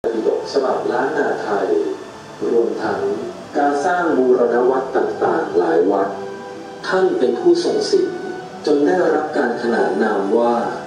ปิฎกฉบับล้านนาไทยรวมทั้งการสร้างบูรณวัดต่างๆหลายวัดท่านเป็นผู้ทรงศิลป์จนได้รับการขนานนามว่า